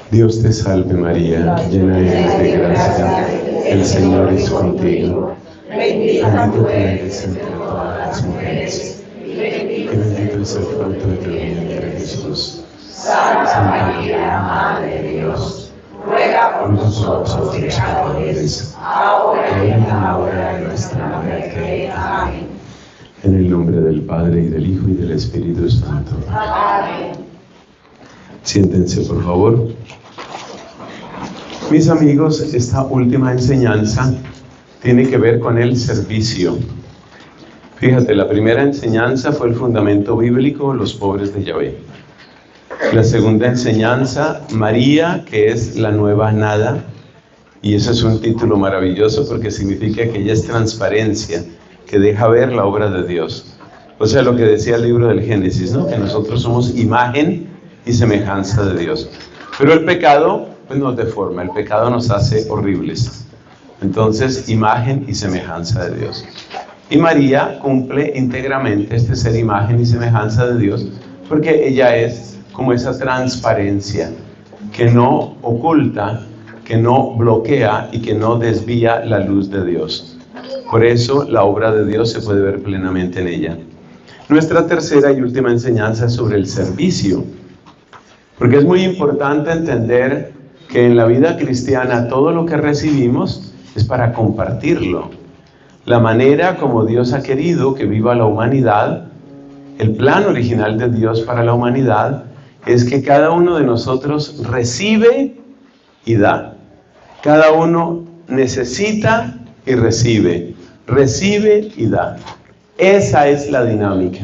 Dios te salve María, llena eres de gracia, el Señor es contigo. Bendita tú eres entre todas las mujeres, y bendito es el fruto de tu vientre Jesús. Santa María, Madre de Dios, ruega por nosotros pecadores, ahora y en la hora de nuestra muerte. Amén. En el nombre del Padre, y del Hijo, y del Espíritu Santo. Amén. Siéntense, por favor. Mis amigos, esta última enseñanza tiene que ver con el servicio. Fíjate, la primera enseñanza fue el fundamento bíblico, los pobres de Yahvé. La segunda enseñanza, María, que es la nueva nada. Y eso es un título maravilloso porque significa que ella es transparencia, que deja ver la obra de Dios. O sea, lo que decía el libro del Génesis, ¿no? Que nosotros somos imagen y semejanza de Dios. Pero el pecado pues nos deforma, el pecado nos hace horribles. Entonces, imagen y semejanza de Dios. Y María cumple íntegramente este ser imagen y semejanza de Dios, porque ella es como esa transparencia que no oculta, que no bloquea y que no desvía la luz de Dios. Por eso la obra de Dios se puede ver plenamente en ella. Nuestra tercera y última enseñanza es sobre el servicio, porque es muy importante entender que en la vida cristiana todo lo que recibimos es para compartirlo. La manera como Dios ha querido que viva la humanidad, el plan original de Dios para la humanidad, es que cada uno de nosotros recibe y da. Cada uno necesita y recibe y da. Esa es la dinámica.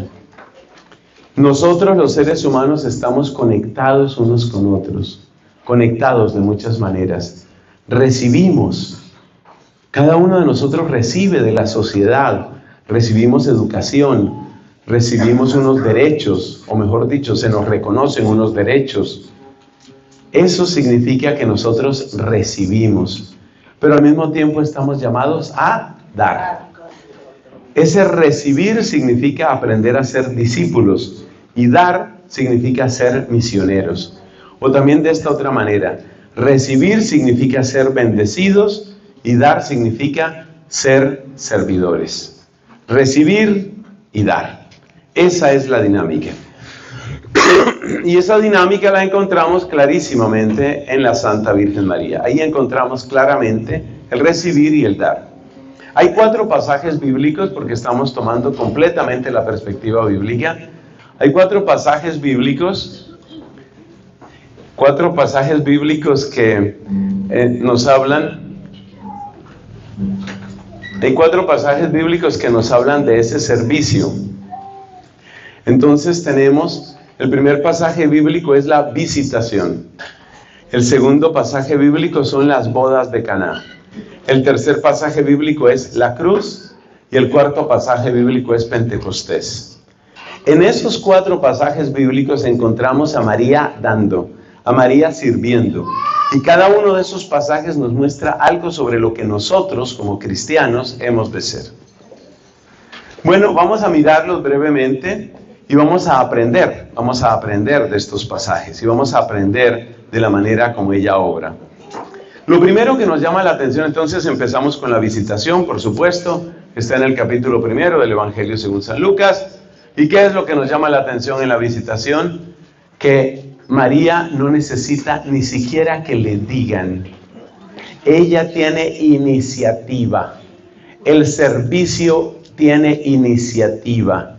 Nosotros los seres humanos estamos conectados unos con otros, conectados de muchas maneras. Recibimos. Cada uno de nosotros recibe de la sociedad, recibimos educación, recibimos unos derechos, o mejor dicho, se nos reconocen unos derechos. Eso significa que nosotros recibimos, pero al mismo tiempo estamos llamados a dar. Ese recibir significa aprender a ser discípulos y dar significa ser misioneros. O también de esta otra manera, recibir significa ser bendecidos y dar significa ser servidores. Recibir y dar. Esa es la dinámica. Y esa dinámica la encontramos clarísimamente en la Santa Virgen María. Ahí encontramos claramente el recibir y el dar. Hay 4 pasajes bíblicos, porque estamos tomando completamente la perspectiva bíblica. Hay 4 pasajes bíblicos, 4 pasajes bíblicos que nos hablan. Hay 4 pasajes bíblicos que nos hablan de ese servicio. Entonces tenemos, el primer pasaje bíblico es la visitación. El segundo pasaje bíblico son las bodas de Caná. El tercer pasaje bíblico es la cruz y el cuarto pasaje bíblico es Pentecostés. En esos 4 pasajes bíblicos encontramos a María dando, a María sirviendo. Y cada uno de esos pasajes nos muestra algo sobre lo que nosotros como cristianos hemos de ser. Bueno, vamos a mirarlos brevemente y vamos a aprender de estos pasajes y vamos a aprender de la manera como ella obra. Lo primero que nos llama la atención, entonces empezamos con la visitación, por supuesto, está en el capítulo 1 del Evangelio según San Lucas. ¿Y qué es lo que nos llama la atención en la visitación? Que María no necesita ni siquiera que le digan. Ella tiene iniciativa. El servicio tiene iniciativa.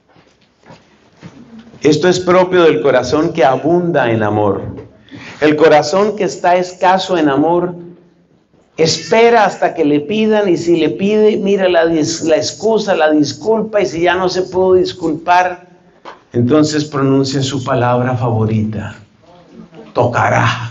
Esto es propio del corazón que abunda en amor. El corazón que está escaso en amor espera hasta que le pidan, y si le pide, mira la excusa, la disculpa, y si ya no se pudo disculpar, entonces pronuncia su palabra favorita: tocará.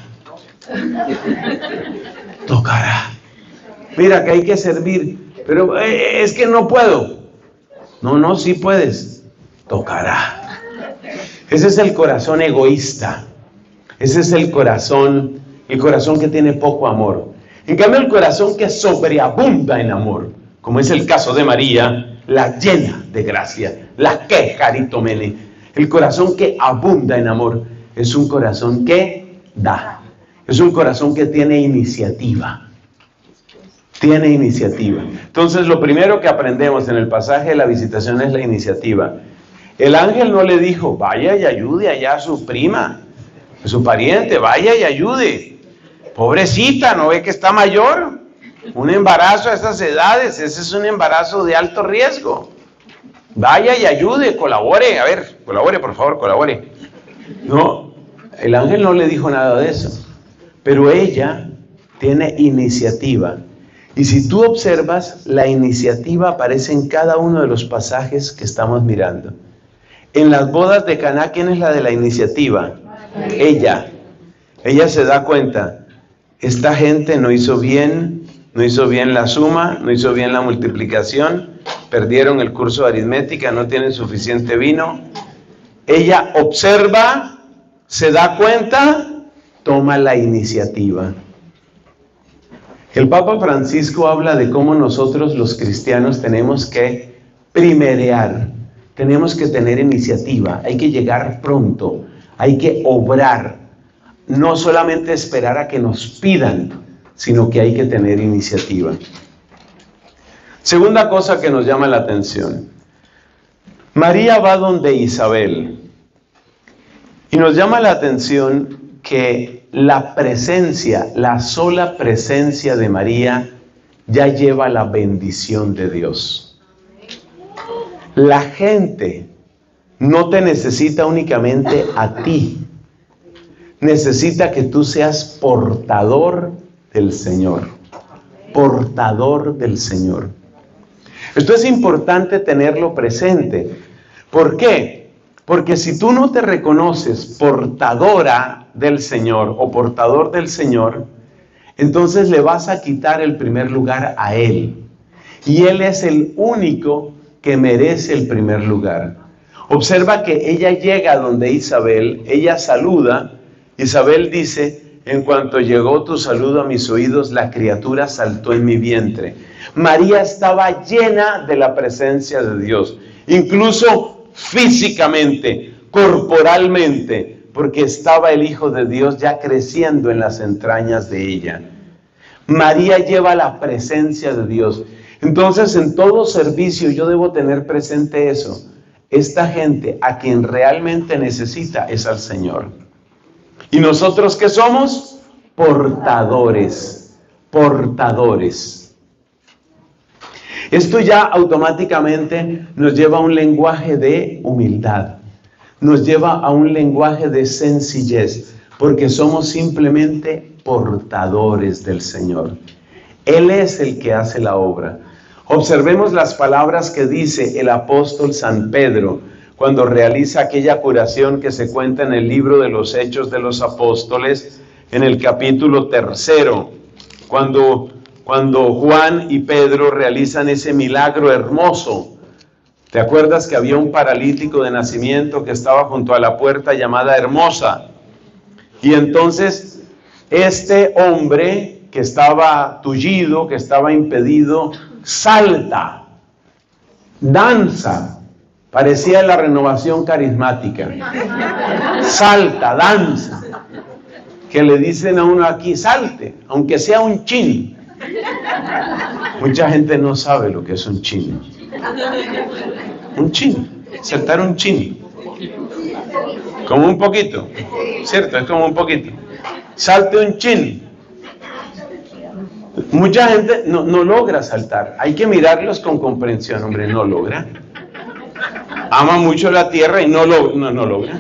Tocará. Mira que hay que servir, pero es que no puedo. No, sí puedes. Tocará. Ese es el corazón egoísta. Ese es el corazón que tiene poco amor. En cambio, el corazón que sobreabunda en amor, como es el caso de María, la llena de gracia, la que caritomene, el corazón que abunda en amor, es un corazón que da. Es un corazón que tiene iniciativa. Tiene iniciativa. Entonces, lo primero que aprendemos en el pasaje de la visitación es la iniciativa. El ángel no le dijo, vaya y ayude allá a su prima, a su pariente, vaya y ayude. Pobrecita, ¿no ve que está mayor? Un embarazo a esas edades, ese es un embarazo de alto riesgo. Vaya y ayude, colabore, a ver, colabore, por favor, colabore. No, el ángel no le dijo nada de eso, pero ella tiene iniciativa. Y si tú observas, la iniciativa aparece en cada uno de los pasajes que estamos mirando. En las bodas de Caná, ¿quién es la de la iniciativa? Ella. Ella se da cuenta, esta gente no hizo bien la suma, no hizo bien la multiplicación, perdieron el curso de aritmética, no tienen suficiente vino. Ella observa, se da cuenta, toma la iniciativa. El Papa Francisco habla de cómo nosotros los cristianos tenemos que primerear, tenemos que tener iniciativa, hay que llegar pronto, hay que obrar, no solamente esperar a que nos pidan, sino que hay que tener iniciativa. Segunda cosa que nos llama la atención. María va donde Isabel y nos llama la atención que la presencia, la sola presencia de María ya lleva la bendición de Dios. La gente no te necesita únicamente a ti, necesita que tú seas portador del Señor, portador del Señor. Esto es importante tenerlo presente. ¿Por qué? Porque si tú no te reconoces portadora del Señor o portador del Señor, entonces le vas a quitar el primer lugar a Él. Y Él es el único que merece el primer lugar. Observa que ella llega donde Isabel, ella saluda, Isabel dice, en cuanto llegó tu saludo a mis oídos, la criatura saltó en mi vientre. María estaba llena de la presencia de Dios, incluso físicamente, corporalmente, porque estaba el Hijo de Dios ya creciendo en las entrañas de ella. María lleva la presencia de Dios. Entonces, en todo servicio yo debo tener presente eso. Esta gente a quien realmente necesita es al Señor. ¿Y nosotros qué somos? Portadores, portadores. Esto ya automáticamente nos lleva a un lenguaje de humildad, nos lleva a un lenguaje de sencillez, porque somos simplemente portadores del Señor. Él es el que hace la obra. Observemos las palabras que dice el apóstol San Pedro cuando realiza aquella curación que se cuenta en el libro de los Hechos de los Apóstoles, en el capítulo 3, cuando Juan y Pedro realizan ese milagro hermoso. ¿Te acuerdas que había un paralítico de nacimiento que estaba junto a la puerta llamada Hermosa? Y entonces este hombre que estaba tullido, que estaba impedido, salta, danza. Parecía la renovación carismática. Salta, danza. Que le dicen a uno aquí, salte, aunque sea un chin. Mucha gente no sabe lo que es un chin. Un chin, saltar un chin. Como un poquito, ¿cierto? Es como un poquito. Salte un chin. Mucha gente no logra saltar. Hay que mirarlos con comprensión, hombre, no logra. Ama mucho la tierra y no logra.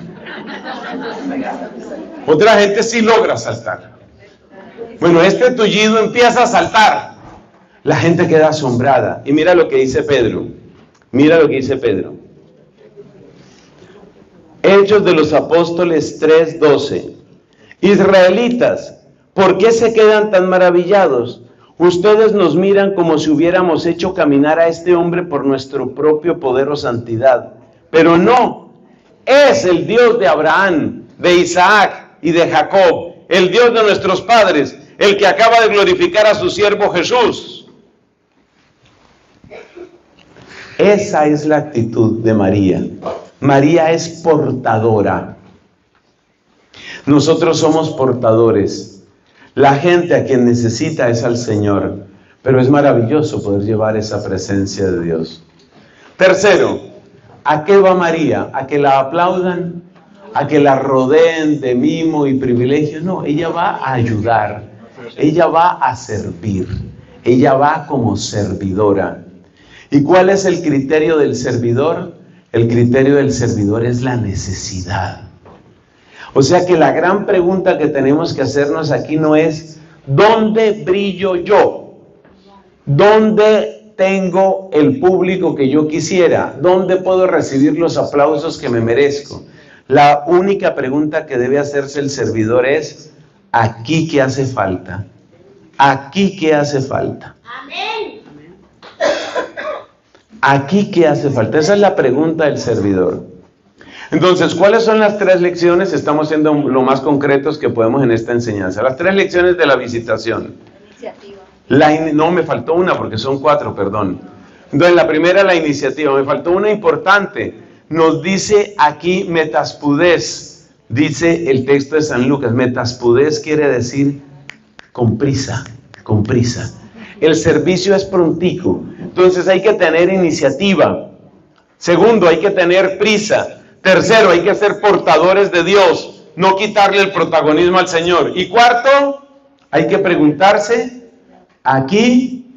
Otra gente sí logra saltar. Bueno, este tullido empieza a saltar. La gente queda asombrada. Y mira lo que dice Pedro. Mira lo que dice Pedro. Hechos de los Apóstoles 3:12. Israelitas, ¿por qué se quedan tan maravillados? Ustedes nos miran como si hubiéramos hecho caminar a este hombre por nuestro propio poder o santidad. Pero no, es el Dios de Abraham, de Isaac y de Jacob, el Dios de nuestros padres, el que acaba de glorificar a su siervo Jesús. Esa es la actitud de María. María es portadora. Nosotros somos portadores. La gente a quien necesita es al Señor, pero es maravilloso poder llevar esa presencia de Dios. Tercero, ¿a qué va María? ¿A que la aplaudan? ¿A que la rodeen de mimo y privilegios? No, ella va a ayudar, ella va a servir, ella va como servidora. ¿Y cuál es el criterio del servidor? El criterio del servidor es la necesidad. O sea que la gran pregunta que tenemos que hacernos aquí no es ¿dónde brillo yo? ¿Dónde tengo el público que yo quisiera? ¿Dónde puedo recibir los aplausos que me merezco? La única pregunta que debe hacerse el servidor es ¿aquí qué hace falta? ¿Aquí qué hace falta? Amén. ¿Aquí qué hace falta? Esa es la pregunta del servidor. Entonces, ¿cuáles son las 3 lecciones? Estamos siendo lo más concretos que podemos en esta enseñanza. Las 3 lecciones de la visitación. Iniciativa. No, me faltó una porque son 4, perdón. Entonces, la primera, la iniciativa. Me faltó una importante. Nos dice aquí metaspudés. Dice el texto de San Lucas. Metaspudés quiere decir con prisa, con prisa. El servicio es prontico. Entonces, hay que tener iniciativa. Segundo, hay que tener prisa. Tercero, hay que ser portadores de Dios, no quitarle el protagonismo al Señor. Y cuarto, hay que preguntarse, ¿aquí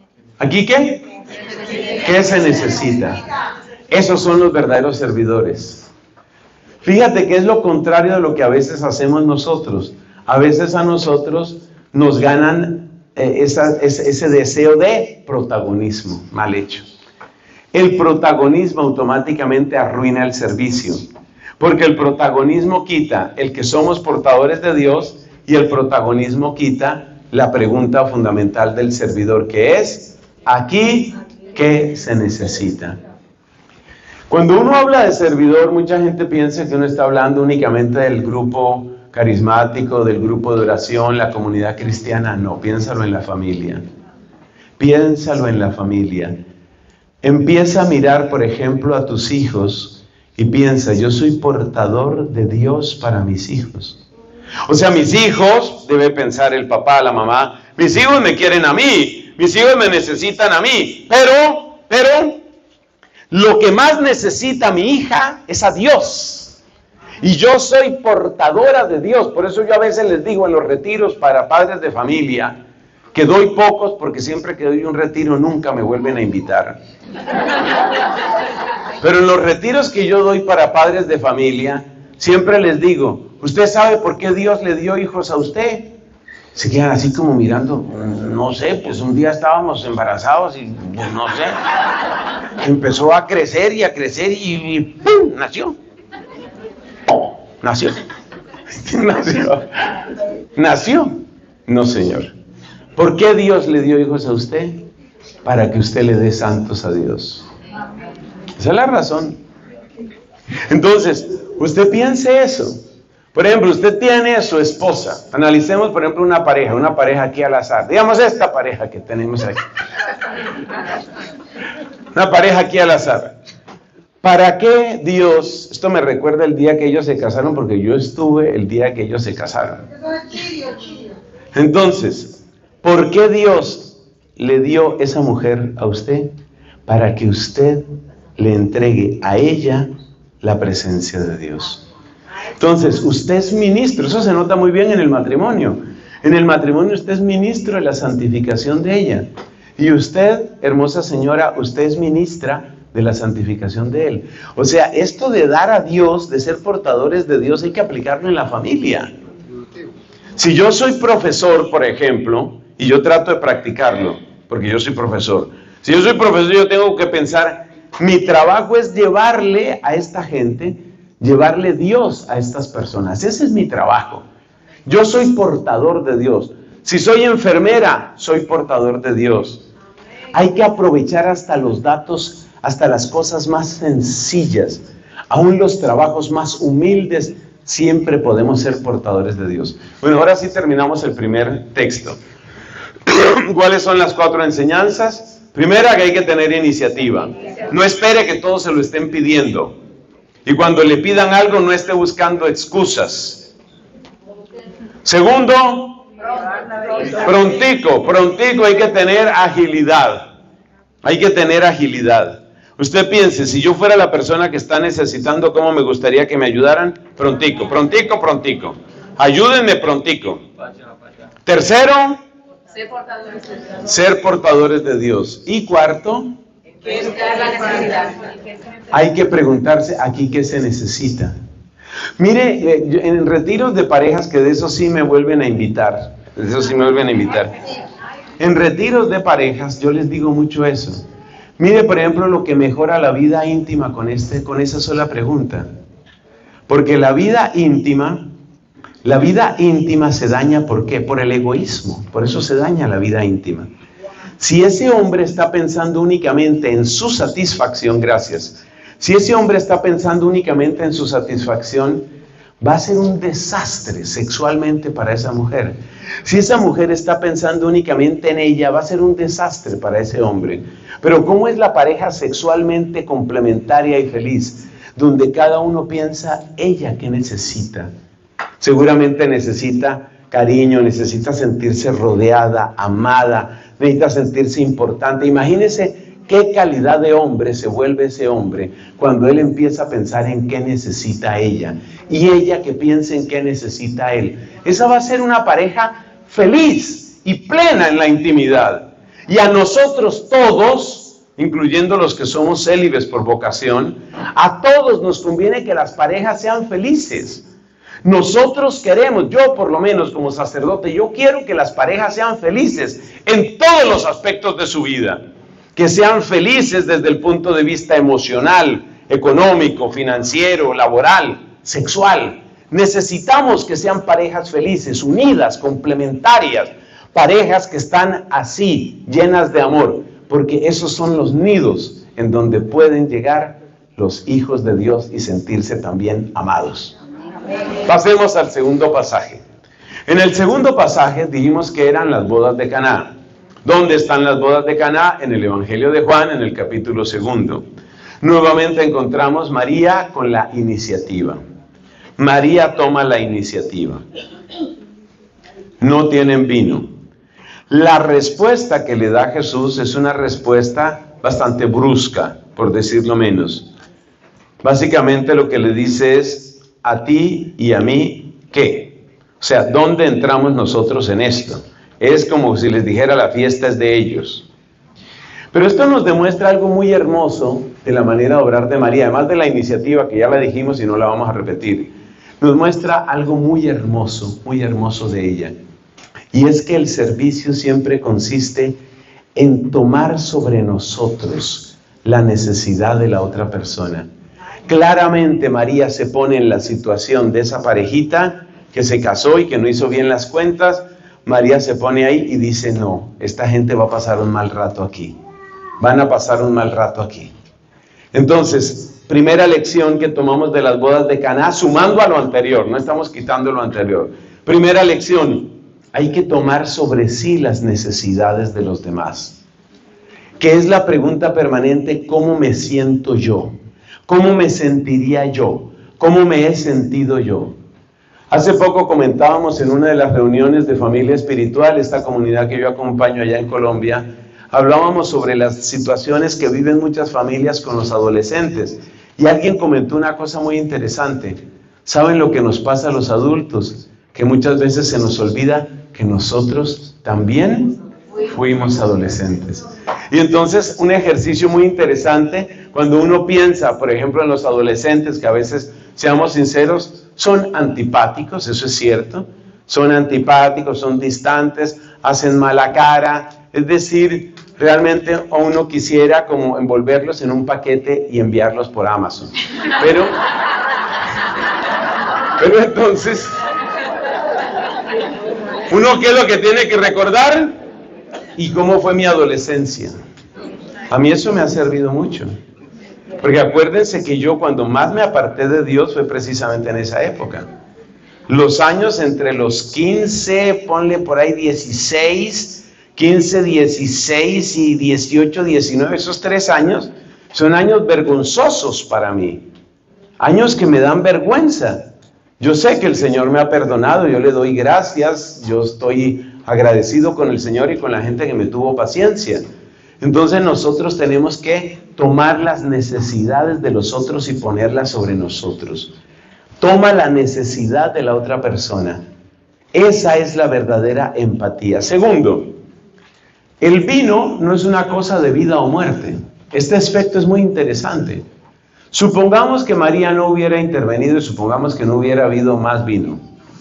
qué? ¿Qué se necesita? Esos son los verdaderos servidores. Fíjate que es lo contrario de lo que a veces hacemos nosotros. A veces a nosotros nos ganan ese deseo de protagonismo mal hecho. El protagonismo automáticamente arruina el servicio, porque el protagonismo quita el que somos portadores de Dios y el protagonismo quita la pregunta fundamental del servidor, que es, ¿aquí qué se necesita? Cuando uno habla de servidor, mucha gente piensa que uno está hablando únicamente del grupo carismático, del grupo de oración, la comunidad cristiana. No, piénsalo en la familia. Piénsalo en la familia. Empieza a mirar, por ejemplo, a tus hijos y piensa, yo soy portador de Dios para mis hijos. O sea, mis hijos, debe pensar el papá, la mamá, mis hijos me quieren a mí, mis hijos me necesitan a mí, pero, lo que más necesita mi hija es a Dios. Y yo soy portadora de Dios, por eso yo a veces les digo en los retiros para padres de familia, que doy pocos porque siempre que doy un retiro nunca me vuelven a invitar. Pero en los retiros que yo doy para padres de familia, siempre les digo, ¿usted sabe por qué Dios le dio hijos a usted? Se quedan así como mirando, no sé, pues un día estábamos embarazados y pues no sé. Empezó a crecer y ¡pum! Nació. Nació. No, señor. ¿Por qué Dios le dio hijos a usted? Para que usted le dé santos a Dios. Esa es la razón. Entonces, usted piense eso. Por ejemplo, usted tiene a su esposa. Analicemos, por ejemplo, una pareja aquí al azar. Digamos esta pareja que tenemos aquí. Una pareja aquí al azar. ¿Para qué Dios? Esto me recuerda el día que ellos se casaron, porque yo estuve el día que ellos se casaron. Entonces, ¿por qué Dios le dio esa mujer a usted? Para que usted le entregue a ella la presencia de Dios. Entonces, usted es ministro, eso se nota muy bien en el matrimonio. En el matrimonio usted es ministro de la santificación de ella. Y usted, hermosa señora, usted es ministra de la santificación de él. O sea, esto de dar a Dios, de ser portadores de Dios, hay que aplicarlo en la familia. Si yo soy profesor, por ejemplo, y yo trato de practicarlo, porque yo soy profesor. Si yo soy profesor, yo tengo que pensar, mi trabajo es llevarle a esta gente, llevarle Dios a estas personas. Ese es mi trabajo. Yo soy portador de Dios. Si soy enfermera, soy portador de Dios. Hay que aprovechar hasta los datos, hasta las cosas más sencillas, aún los trabajos más humildes, siempre podemos ser portadores de Dios. Bueno, ahora sí terminamos el primer texto. ¿Cuáles son las 4 enseñanzas? Primera, que hay que tener iniciativa. No espere que todos se lo estén pidiendo. Y cuando le pidan algo, no esté buscando excusas. Segundo, Prontico, hay que tener agilidad. Hay que tener agilidad. Usted piense, si yo fuera la persona que está necesitando, ¿cómo me gustaría que me ayudaran? Prontico. Ayúdenme prontico. Tercero, ser portadores de Dios. Y cuarto, hay que preguntarse aquí qué se necesita. Mire, en retiros de parejas, que de eso sí me vuelven a invitar. En retiros de parejas yo les digo mucho eso. Mire, por ejemplo, lo que mejora la vida íntima con esa sola pregunta. Porque la vida íntima se daña, ¿por qué? Por el egoísmo. Por eso se daña la vida íntima. Si ese hombre está pensando únicamente en su satisfacción, si ese hombre está pensando únicamente en su satisfacción, va a ser un desastre sexualmente para esa mujer. Si esa mujer está pensando únicamente en ella, va a ser un desastre para ese hombre. Pero ¿cómo es la pareja sexualmente complementaria y feliz? Donde cada uno piensa, ¿ella qué necesita? Seguramente necesita cariño, necesita sentirse rodeada, amada, necesita sentirse importante. Imagínese qué calidad de hombre se vuelve ese hombre cuando él empieza a pensar en qué necesita ella y ella que piense en qué necesita él. Esa va a ser una pareja feliz y plena en la intimidad. Y a nosotros todos, incluyendo los que somos célibes por vocación, a todos nos conviene que las parejas sean felices. Nosotros queremos, yo por lo menos como sacerdote, yo quiero que las parejas sean felices en todos los aspectos de su vida. Que sean felices desde el punto de vista emocional, económico, financiero, laboral, sexual. Necesitamos que sean parejas felices, unidas, complementarias, parejas que están así, llenas de amor, porque esos son los nidos en donde pueden llegar los hijos de Dios y sentirse también amados. Pasemos al segundo pasaje. En el segundo pasaje dijimos que eran las bodas de Caná. ¿Dónde están las bodas de Caná? En el Evangelio de Juan, en el capítulo 2. Nuevamente encontramos María con la iniciativa. María toma la iniciativa. No tienen vino. La respuesta que le da Jesús es una respuesta bastante brusca, por decirlo menos. Básicamente lo que le dice es, a ti y a mí, ¿qué? O sea, ¿dónde entramos nosotros en esto? Es como si les dijera, la fiesta es de ellos. Pero esto nos demuestra algo muy hermoso de la manera de obrar de María, además de la iniciativa que ya la dijimos y no la vamos a repetir. Nos muestra algo muy hermoso de ella. Y es que el servicio siempre consiste en tomar sobre nosotros la necesidad de la otra persona. Claramente María se pone en la situación de esa parejita que se casó y que no hizo bien las cuentas. María se pone ahí y dice, no, esta gente va a pasar un mal rato aquí. Van a pasar un mal rato aquí. Entonces, primera lección que tomamos de las bodas de Caná, sumando a lo anterior, no estamos quitando lo anterior. Primera lección, hay que tomar sobre sí las necesidades de los demás. Que es la pregunta permanente, ¿cómo me siento yo? ¿Cómo me sentiría yo? ¿Cómo me he sentido yo? Hace poco comentábamos en una de las reuniones de familia espiritual, esta comunidad que yo acompaño allá en Colombia, hablábamos sobre las situaciones que viven muchas familias con los adolescentes. Y alguien comentó una cosa muy interesante. ¿Saben lo que nos pasa a los adultos? Que muchas veces se nos olvida que nosotros también fuimos adolescentes. Y entonces un ejercicio muy interesante, cuando uno piensa, por ejemplo, en los adolescentes, que a veces, seamos sinceros, son antipáticos, eso es cierto, son antipáticos, son distantes, hacen mala cara, es decir, realmente uno quisiera como envolverlos en un paquete y enviarlos por Amazon. Pero entonces, ¿uno qué es lo que tiene que recordar? ¿Y cómo fue mi adolescencia? A mí eso me ha servido mucho. Porque acuérdense que yo cuando más me aparté de Dios fue precisamente en esa época. Los años entre los 15, ponle por ahí 16, 15, 16 y 18, 19, esos 3 años son años vergonzosos para mí. Años que me dan vergüenza. Yo sé que el Señor me ha perdonado, yo le doy gracias, yo estoy agradecido con el Señor y con la gente que me tuvo paciencia. Entonces nosotros tenemos que tomar las necesidades de los otros y ponerlas sobre nosotros. Toma la necesidad de la otra persona. Esa es la verdadera empatía. Segundo, el vino no es una cosa de vida o muerte. Este aspecto es muy interesante. Supongamos que María no hubiera intervenido y supongamos que no hubiera habido más vino.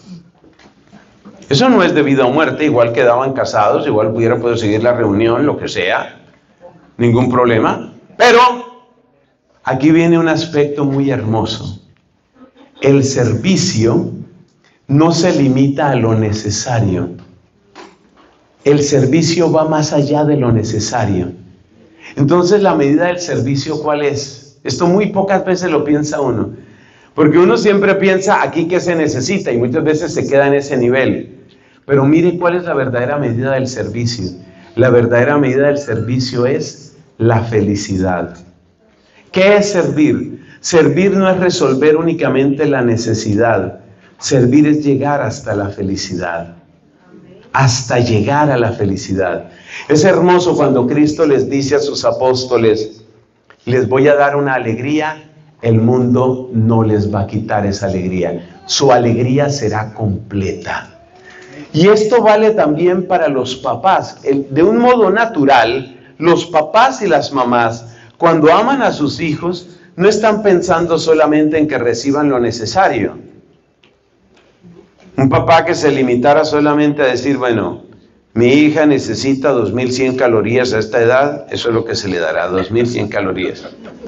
Eso no es de vida o muerte, igual quedaban casados, igual hubiera podido seguir la reunión, lo que sea, ningún problema. Pero aquí viene un aspecto muy hermoso. El servicio no se limita a lo necesario. El servicio va más allá de lo necesario. Entonces, la medida del servicio, ¿cuál es? Esto muy pocas veces lo piensa uno. Porque uno siempre piensa aquí que se necesita y muchas veces se queda en ese nivel. Pero mire cuál es la verdadera medida del servicio. La verdadera medida del servicio es la felicidad. ¿Qué es servir? Servir no es resolver únicamente la necesidad. Servir es llegar hasta la felicidad. Hasta llegar a la felicidad. Es hermoso cuando Cristo les dice a sus apóstoles, les voy a dar una alegría, el mundo no les va a quitar esa alegría. Su alegría será completa. Y esto vale también para los papás. De un modo natural, los papás y las mamás, cuando aman a sus hijos, no están pensando solamente en que reciban lo necesario. Un papá que se limitara solamente a decir, bueno, mi hija necesita 2100 calorías a esta edad, eso es lo que se le dará, 2100 calorías.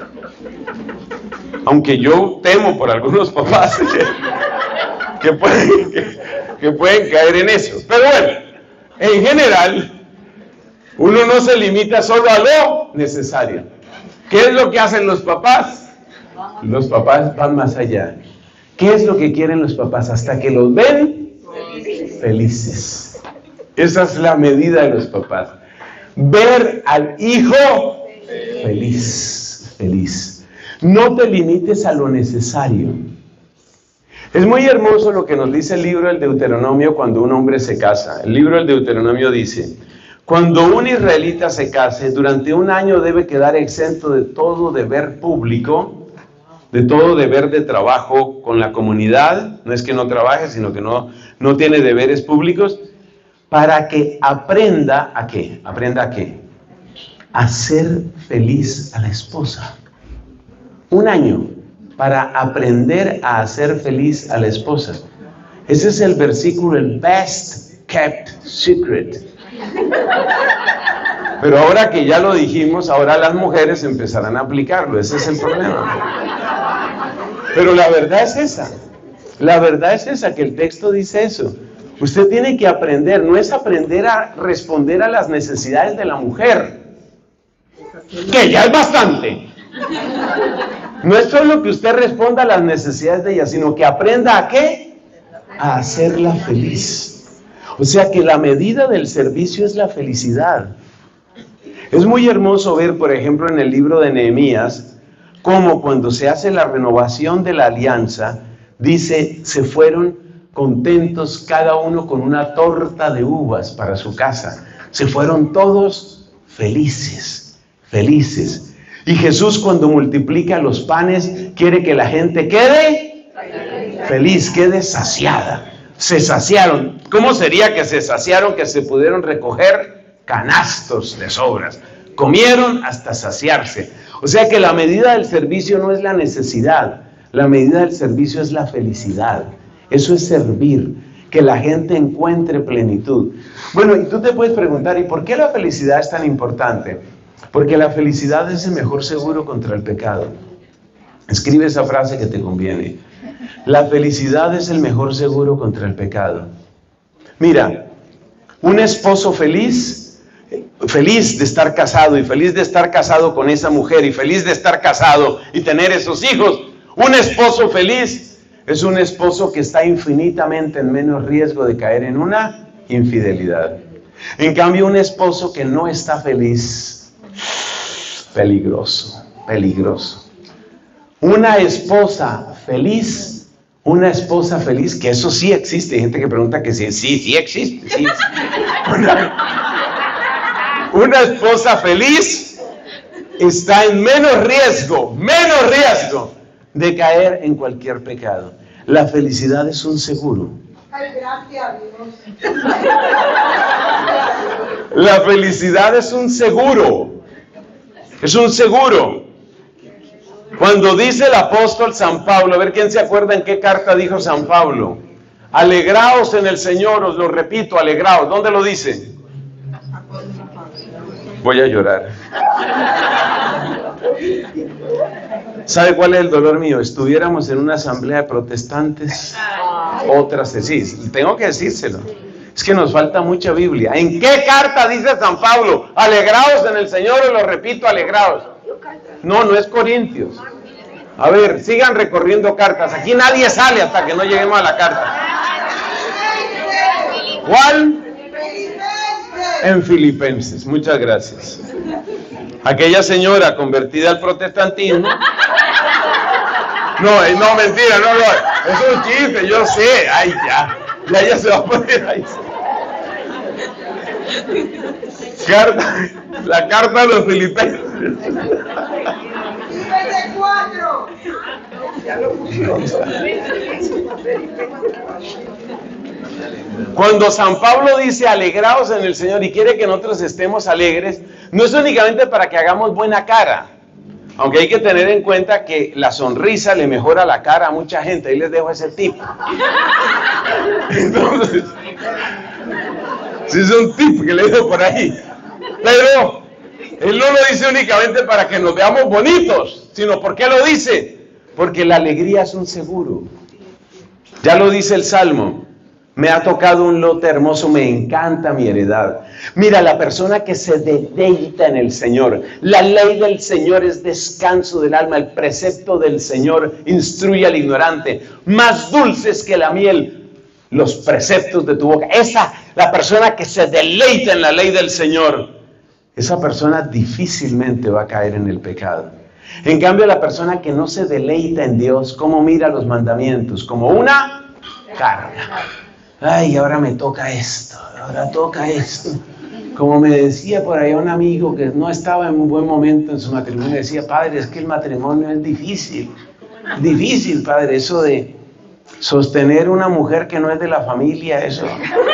Aunque yo temo por algunos papás que pueden caer en eso. Pero bueno, en general, uno no se limita solo a lo necesario. ¿Qué es lo que hacen los papás? Los papás van más allá. ¿Qué es lo que quieren los papás? Hasta que los ven felices. Esa es la medida de los papás. Ver al hijo feliz, feliz. No te limites a lo necesario. Es muy hermoso lo que nos dice el libro del Deuteronomio cuando un hombre se casa. El libro del Deuteronomio dice, cuando un israelita se case, durante un año debe quedar exento de todo deber público, de todo deber de trabajo con la comunidad. No es que no trabaje, sino que no tiene deberes públicos, para que aprenda ¿a qué? ¿Aprenda a qué? A ser feliz a la esposa. Un año para aprender a hacer feliz a la esposa. Ese es el versículo, el best kept secret. Pero ahora que ya lo dijimos, ahora las mujeres empezarán a aplicarlo. Ese es el problema. Pero la verdad es esa. La verdad es esa, que el texto dice eso. Usted tiene que aprender, no es aprender a responder a las necesidades de la mujer, que ya es bastante. No es solo que usted responda a las necesidades de ella, sino que aprenda ¿a qué? A hacerla feliz. O sea que la medida del servicio es la felicidad. Es muy hermoso ver, por ejemplo, en el libro de Nehemías, cómo cuando se hace la renovación de la alianza, dice, se fueron contentos cada uno con una torta de uvas para su casa. Se fueron todos felices, felices. Y Jesús, cuando multiplica los panes, quiere que la gente quede feliz, quede saciada. Se saciaron. ¿Cómo sería que se saciaron? Que se pudieron recoger canastos de sobras. Comieron hasta saciarse. O sea que la medida del servicio no es la necesidad. La medida del servicio es la felicidad. Eso es servir, que la gente encuentre plenitud. Bueno, y tú te puedes preguntar, ¿y por qué la felicidad es tan importante? Porque la felicidad es el mejor seguro contra el pecado. Escribe esa frase que te conviene. La felicidad es el mejor seguro contra el pecado. Mira, un esposo feliz de estar casado y feliz de estar casado con esa mujer y feliz de estar casado y tener esos hijos. Un esposo feliz es un esposo que está infinitamente en menos riesgo de caer en una infidelidad. En cambio, un esposo que no está feliz, peligroso, peligroso. Una esposa feliz Una esposa feliz, que eso sí existe. Hay gente que pregunta que sí, sí existe. Sí. Una esposa feliz está en menos riesgo de caer en cualquier pecado. La felicidad es un seguro. Ay, gracias a Dios. La felicidad es un seguro. Es un seguro. Cuando dice el apóstol San Pablo, a ver quién se acuerda en qué carta dijo San Pablo. Alegraos en el Señor, os lo repito, alegraos. ¿Dónde lo dice? Voy a llorar. ¿Sabe cuál es el dolor mío? Estuviéramos en una asamblea de protestantes, otras sí, tengo que decírselo. Es que nos falta mucha Biblia. ¿En qué carta dice San Pablo? Alegraos en el Señor, os lo repito, alegraos. No es Corintios. A ver, sigan recorriendo cartas. Aquí nadie sale hasta que no lleguemos a la carta. ¿Cuál? En Filipenses. Muchas gracias. Aquella señora convertida al protestantismo. No, mentira, no. Es un chiste, yo sé. Ay, ya ella se va a poner ahí. La carta de los Filipenses. 54. Cuando San Pablo dice alegraos en el Señor y quiere que nosotros estemos alegres, no es únicamente para que hagamos buena cara, aunque hay que tener en cuenta que la sonrisa le mejora la cara a mucha gente. Ahí les dejo ese tip. Entonces, sí, es un tip que le dejo por ahí. Pero él no lo dice únicamente para que nos veamos bonitos, sino ¿por qué lo dice? Porque la alegría es un seguro. Ya lo dice el Salmo. Me ha tocado un lote hermoso, me encanta mi heredad. Mira, la persona que se deleita en el Señor. La ley del Señor es descanso del alma. El precepto del Señor instruye al ignorante. Más dulces que la miel, los preceptos de tu boca. La persona que se deleita en la ley del Señor, esa persona difícilmente va a caer en el pecado. En cambio, la persona que no se deleita en Dios, ¿cómo mira los mandamientos? Como una carga. Ay, ahora me toca esto, ahora toca esto. Como me decía por ahí un amigo que no estaba en un buen momento en su matrimonio, decía, padre, es que el matrimonio es difícil. Difícil, padre, eso de sostener una mujer que no es de la familia, eso.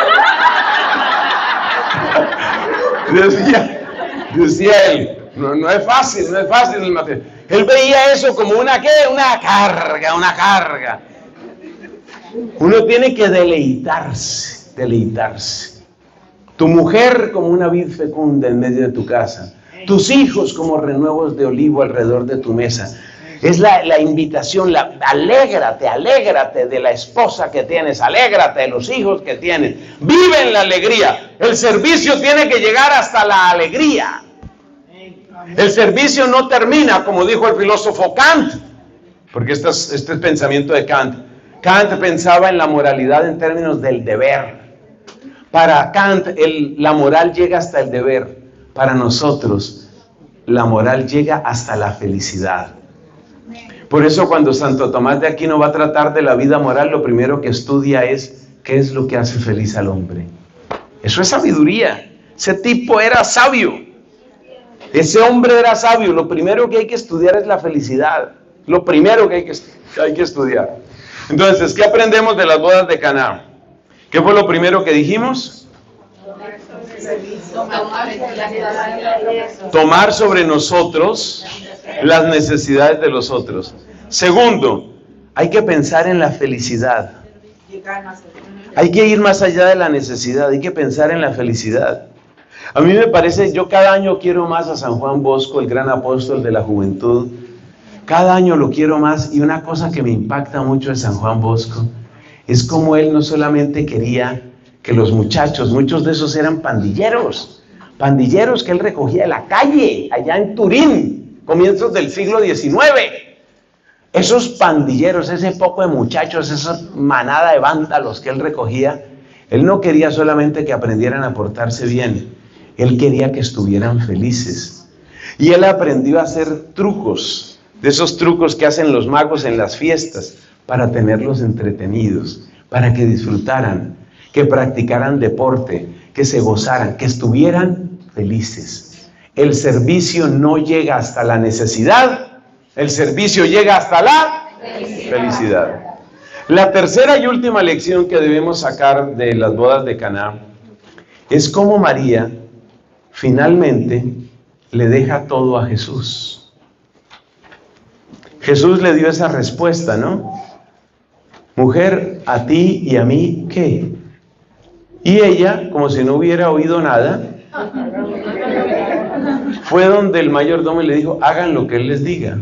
Decía él, no es fácil el matrimonio. Él veía eso como una carga. Uno tiene que deleitarse. Tu mujer como una vid fecunda en medio de tu casa. Tus hijos como renuevos de olivo alrededor de tu mesa. Es la invitación, alégrate de la esposa que tienes, alégrate de los hijos que tienes. Vive en la alegría. El servicio tiene que llegar hasta la alegría. El servicio no termina, como dijo el filósofo Kant, porque este es pensamiento de Kant. Kant pensaba en la moralidad en términos del deber. Para Kant, la moral llega hasta el deber. Para nosotros, la moral llega hasta la felicidad. Por eso cuando Santo Tomás de Aquino va a tratar de la vida moral, lo primero que estudia es qué es lo que hace feliz al hombre. Eso es sabiduría. Ese tipo era sabio. Ese hombre era sabio. Lo primero que hay que estudiar es la felicidad. Lo primero que hay que estudiar. Entonces, ¿qué aprendemos de las bodas de Caná? ¿Qué fue lo primero que dijimos? Tomar sobre nosotros las necesidades de los otros. Segundo, hay que pensar en la felicidad. Hay que ir más allá de la necesidad, hay que pensar en la felicidad. A mí me parece, yo cada año quiero más a San Juan Bosco, el gran apóstol de la juventud. Cada año lo quiero más, y una cosa que me impacta mucho de San Juan Bosco es como él no solamente quería que los muchachos, muchos de esos eran pandilleros que él recogía de la calle, allá en Turín, comienzos del siglo XIX. Esos pandilleros, ese poco de muchachos, esa manada de vándalos que él recogía, él no quería solamente que aprendieran a portarse bien, él quería que estuvieran felices. Y él aprendió a hacer trucos, de esos trucos que hacen los magos en las fiestas, para tenerlos entretenidos, para que disfrutaran, que practicaran deporte, que se gozaran, que estuvieran felices. El servicio no llega hasta la necesidad, el servicio llega hasta la felicidad. La tercera y última lección que debemos sacar de las bodas de Caná es cómo María finalmente le deja todo a Jesús. Jesús le dio esa respuesta, ¿no? Mujer, a ti y a mí, ¿qué? Y ella, como si no hubiera oído nada, fue donde el mayordomo y le dijo, hagan lo que él les diga.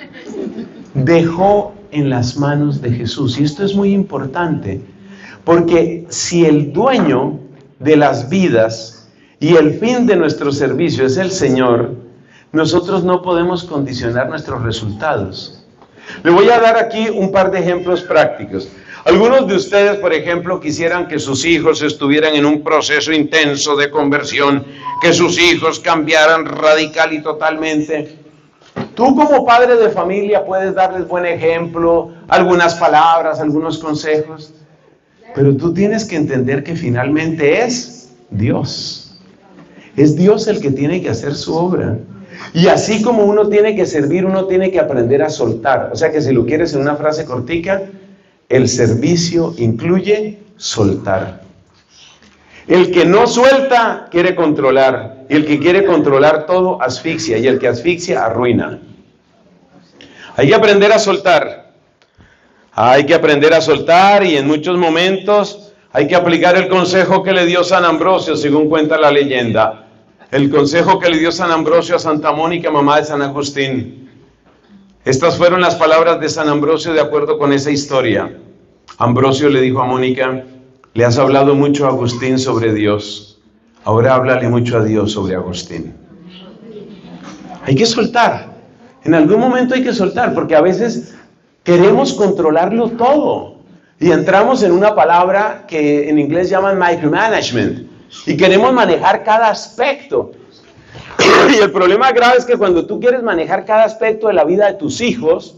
Dejó en las manos de Jesús. Y esto es muy importante, porque si el dueño de las vidas y el fin de nuestro servicio es el Señor, nosotros no podemos condicionar nuestros resultados. Le voy a dar aquí un par de ejemplos prácticos. Algunos de ustedes, por ejemplo, quisieran que sus hijos estuvieran en un proceso intenso de conversión, que sus hijos cambiaran radical y totalmente. Tú como padre de familia puedes darles buen ejemplo, algunas palabras, algunos consejos, pero tú tienes que entender que finalmente es Dios. Es Dios el que tiene que hacer su obra. Y así como uno tiene que servir, uno tiene que aprender a soltar. O sea que si lo quieres en una frase cortica, el servicio incluye soltar. El que no suelta quiere controlar, y el que quiere controlar todo asfixia, y el que asfixia arruina. Hay que aprender a soltar. Hay que aprender a soltar, y en muchos momentos hay que aplicar el consejo que le dio San Ambrosio, según cuenta la leyenda. El consejo que le dio San Ambrosio a Santa Mónica, mamá de San Agustín. Estas fueron las palabras de San Ambrosio de acuerdo con esa historia. Ambrosio le dijo a Mónica, le has hablado mucho a Agustín sobre Dios, ahora háblale mucho a Dios sobre Agustín. Hay que soltar, en algún momento hay que soltar, porque a veces queremos controlarlo todo y entramos en una palabra que en inglés llaman micromanagement y queremos manejar cada aspecto. Y el problema grave es que cuando tú quieres manejar cada aspecto de la vida de tus hijos,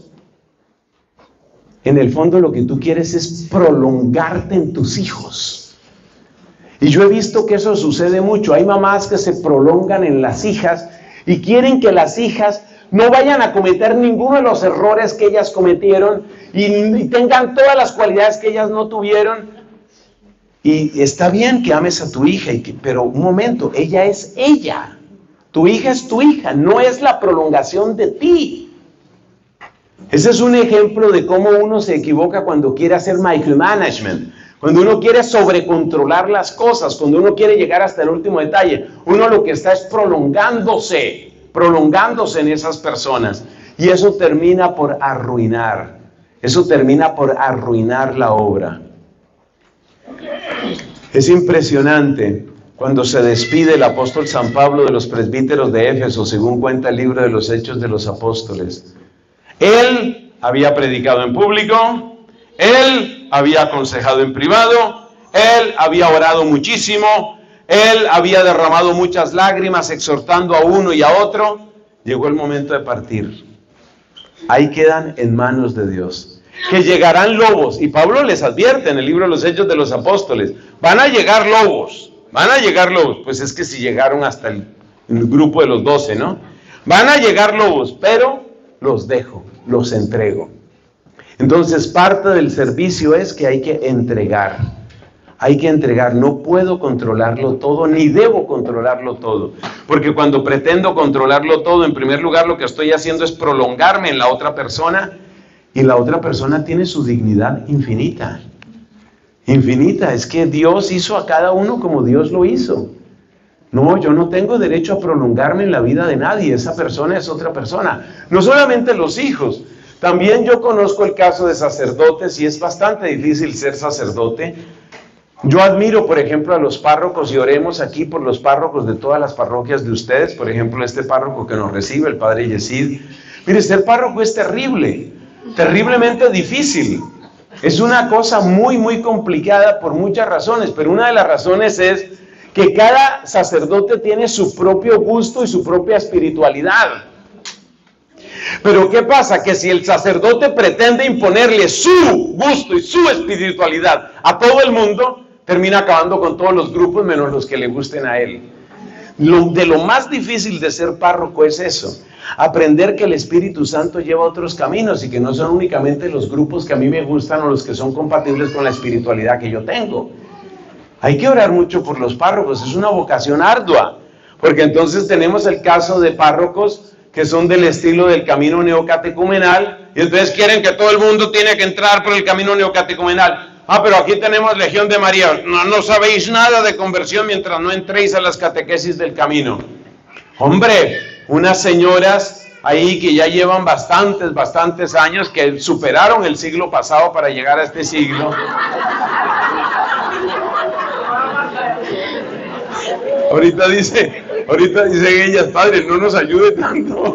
en el fondo lo que tú quieres es prolongarte en tus hijos. Y yo he visto que eso sucede mucho. Hay mamás que se prolongan en las hijas y quieren que las hijas no vayan a cometer ninguno de los errores que ellas cometieron y tengan todas las cualidades que ellas no tuvieron. Y está bien que ames a tu hija, pero un momento, ella es ella. Tu hija es tu hija, no es la prolongación de ti. Ese es un ejemplo de cómo uno se equivoca cuando quiere hacer micromanagement, cuando uno quiere sobrecontrolar las cosas, cuando uno quiere llegar hasta el último detalle. Uno lo que está es prolongándose en esas personas. Y eso termina por arruinar, la obra. Es impresionante cuando se despide el apóstol San Pablo de los presbíteros de Éfeso, según cuenta el libro de los Hechos de los Apóstoles. Él había predicado en público, él había aconsejado en privado, él había orado muchísimo, él había derramado muchas lágrimas exhortando a uno y a otro. Llegó el momento de partir. Ahí quedan en manos de Dios. Que llegarán lobos, y Pablo les advierte en el libro de los Hechos de los Apóstoles, van a llegar lobos, pues es que si llegaron hasta el grupo de los 12, ¿no? Van a llegar lobos, pero los dejo, los entrego. Entonces parte del servicio es que hay que entregar, no puedo controlarlo todo, ni debo controlarlo todo, porque cuando pretendo controlarlo todo, en primer lugar lo que estoy haciendo es prolongarme en la otra persona, y la otra persona tiene su dignidad infinita, es que Dios hizo a cada uno como Dios lo hizo. No, yo no tengo derecho a prolongarme en la vida de nadie, esa persona es otra persona. No solamente los hijos, también yo conozco el caso de sacerdotes y es bastante difícil ser sacerdote. Yo admiro, por ejemplo, a los párrocos y oremos aquí por los párrocos de todas las parroquias de ustedes. Por ejemplo, este párroco que nos recibe, el padre Yesid. Mire, ser párroco es terrible, terriblemente difícil. Es una cosa muy, muy complicada por muchas razones, pero una de las razones es que cada sacerdote tiene su propio gusto y su propia espiritualidad. Pero ¿qué pasa? Que si el sacerdote pretende imponerle su gusto y su espiritualidad a todo el mundo, termina acabando con todos los grupos menos los que le gusten a él. De lo más difícil de ser párroco es eso, aprender que el Espíritu Santo lleva otros caminos y que no son únicamente los grupos que a mí me gustan o los que son compatibles con la espiritualidad que yo tengo. Hay que orar mucho por los párrocos, es una vocación ardua, porque entonces tenemos el caso de párrocos que son del estilo del camino neocatecumenal y entonces quieren que todo el mundo tiene que entrar por el camino neocatecumenal. Ah, pero aquí tenemos Legión de María. No sabéis nada de conversión mientras no entréis a las catequesis del camino. Hombre, unas señoras ahí que ya llevan bastantes años, que superaron el siglo pasado para llegar a este siglo. Ahorita dicen ellas, padre, no nos ayude tanto.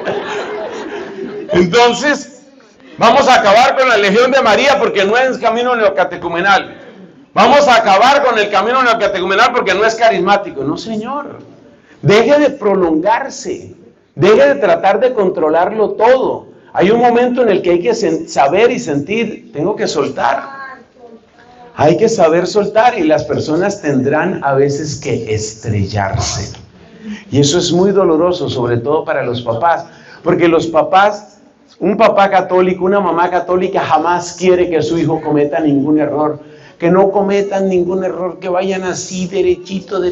Entonces, vamos a acabar con la Legión de María porque no es camino neocatecumenal. Vamos a acabar con el camino neocatecumenal porque no es carismático. No, señor. Deje de prolongarse. Deje de tratar de controlarlo todo. Hay un momento en el que hay que saber y sentir, tengo que soltar. Hay que saber soltar y las personas tendrán a veces que estrellarse. Y eso es muy doloroso, sobre todo para los papás. Porque los papás, un papá católico, una mamá católica jamás quiere que su hijo cometa ningún error. Que no cometan ningún error, que vayan así derechito,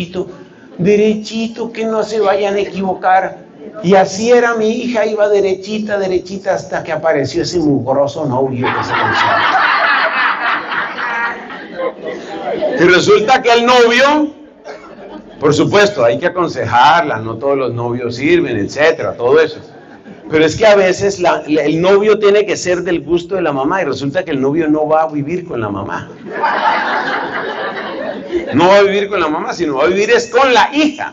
que no se vayan a equivocar. Y así era mi hija, iba derechita hasta que apareció ese mugroso novio que se cansaba. Y resulta que el novio, por supuesto, hay que aconsejarla, no todos los novios sirven, etcétera, todo eso. Pero es que a veces el novio tiene que ser del gusto de la mamá y resulta que el novio no va a vivir con la mamá. No va a vivir con la mamá, sino va a vivir es con la hija.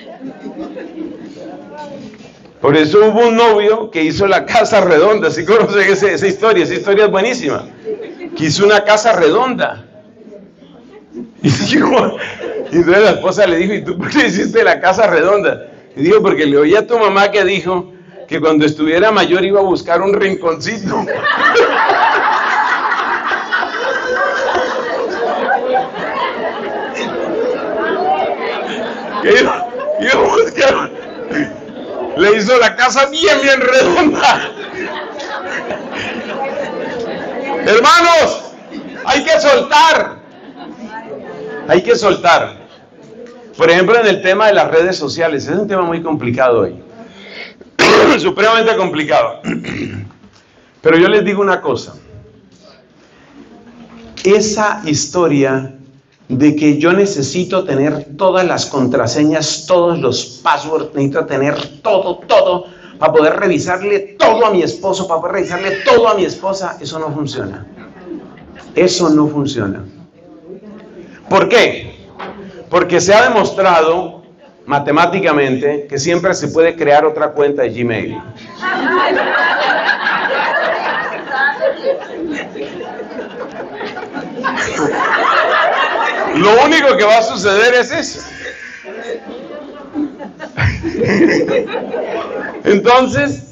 Por eso hubo un novio que hizo la casa redonda, ¿sí conocen esa historia? Esa historia es buenísima. Que hizo una casa redonda. Y entonces la esposa le dijo, ¿y tú por qué hiciste la casa redonda? Y dijo, porque le oí a tu mamá que dijo que cuando estuviera mayor iba a buscar un rinconcito. Le hizo la casa bien redonda. Hermanos, hay que soltar. Hay que soltar. Por ejemplo, en el tema de las redes sociales, es un tema muy complicado hoy. Supremamente complicado. Pero yo les digo una cosa. Esa historia de que yo necesito tener todas las contraseñas, todos los passwords, necesito tener todo, para poder revisarle todo a mi esposo, para poder revisarle todo a mi esposa, eso no funciona. Eso no funciona. ¿Por qué? Porque se ha demostrado matemáticamente que siempre se puede crear otra cuenta de Gmail. Lo único que va a suceder es eso. Entonces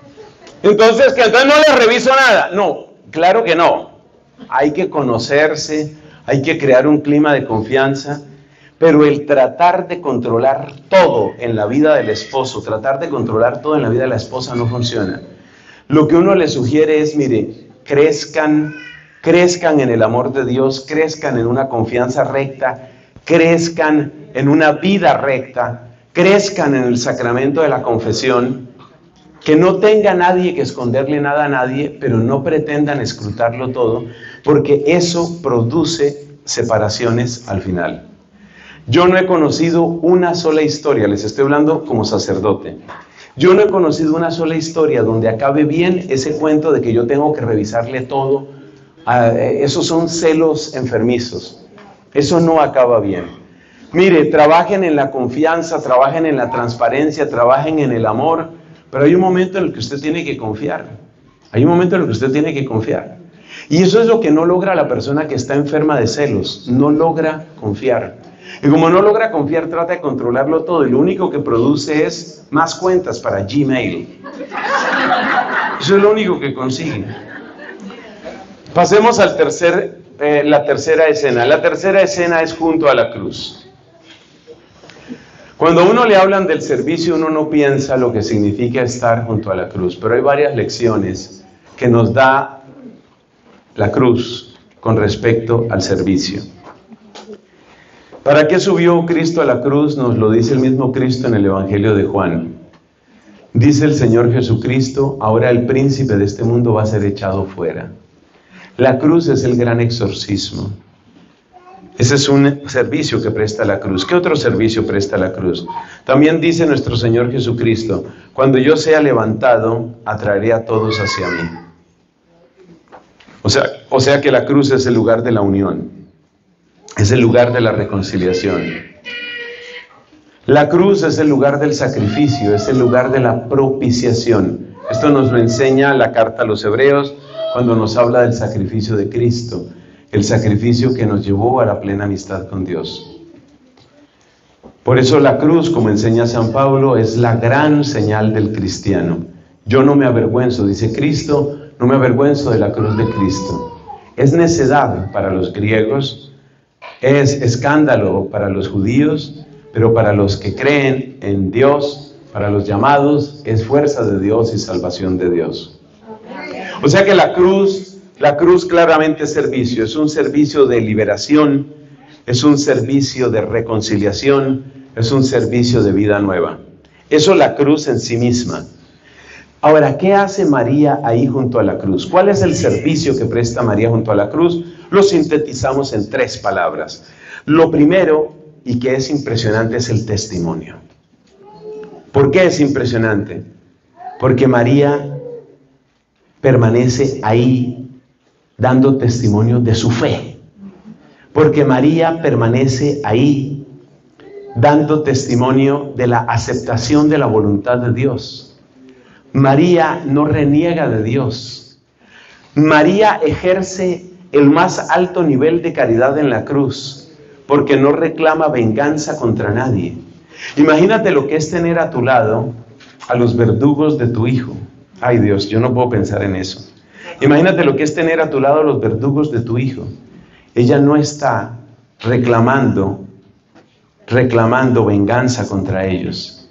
no le reviso nada. No, claro que no. Hay que conocerse, hay que crear un clima de confianza, pero el tratar de controlar todo en la vida del esposo, tratar de controlar todo en la vida de la esposa no funciona. Lo que uno le sugiere es, mire, crezcan en el amor de Dios, crezcan en una confianza recta, crezcan en una vida recta, crezcan en el sacramento de la confesión, que no tenga nadie que esconderle nada a nadie, pero no pretendan escrutarlo todo, porque eso produce separaciones al final. Yo no he conocido una sola historia, les estoy hablando como sacerdote, yo no he conocido una sola historia donde acabe bien ese cuento de que yo tengo que revisarle todo. Esos son celos enfermizos, eso no acaba bien. Mire, trabajen en la confianza, trabajen en la transparencia, trabajen en el amor, pero hay un momento en el que usted tiene que confiar, hay un momento en el que usted tiene que confiar. Y eso es lo que no logra la persona que está enferma de celos, no logra confiar. Y como no logra confiar, trata de controlarlo todo y lo único que produce es más cuentas para Gmail. Eso es lo único que consigue. Pasemos al la tercera escena. La tercera escena es junto a la cruz. Cuando a uno le hablan del servicio, uno no piensa lo que significa estar junto a la cruz, pero hay varias lecciones que nos da la cruz con respecto al servicio. ¿Para qué subió Cristo a la cruz? Nos lo dice el mismo Cristo en el Evangelio de Juan. Dice el Señor Jesucristo: ahora el príncipe de este mundo va a ser echado fuera. La cruz es el gran exorcismo. Ese es un servicio que presta la cruz. ¿Qué otro servicio presta la cruz? También dice nuestro Señor Jesucristo: cuando yo sea levantado, atraeré a todos hacia mí. O sea que la cruz es el lugar de la unión, es el lugar de la reconciliación. La cruz es el lugar del sacrificio, es el lugar de la propiciación. Esto nos lo enseña la carta a los Hebreos cuando nos habla del sacrificio de Cristo, el sacrificio que nos llevó a la plena amistad con Dios. Por eso la cruz, como enseña San Pablo, es la gran señal del cristiano. Yo no me avergüenzo, dice Cristo, no me avergüenzo de la cruz de Cristo. Es necedad para los griegos, es escándalo para los judíos, pero para los que creen en Dios, para los llamados, es fuerza de Dios y salvación de Dios. O sea que la cruz claramente es servicio, es un servicio de liberación, es un servicio de reconciliación, es un servicio de vida nueva. Eso la cruz en sí misma. Ahora, ¿qué hace María ahí junto a la cruz? ¿Cuál es el servicio que presta María junto a la cruz? Lo sintetizamos en 3 palabras. Lo primero, y que es impresionante, es el testimonio. ¿Por qué es impresionante? Porque María permanece ahí dando testimonio de su fe. Porque María permanece ahí dando testimonio de la aceptación de la voluntad de Dios. María no reniega de Dios. María ejerce el más alto nivel de caridad en la cruz, porque no reclama venganza contra nadie. Imagínate lo que es tener a tu lado a los verdugos de tu hijo. Ay Dios, yo no puedo pensar en eso. Imagínate lo que es tener a tu lado a los verdugos de tu hijo. Ella no está reclamando venganza contra ellos.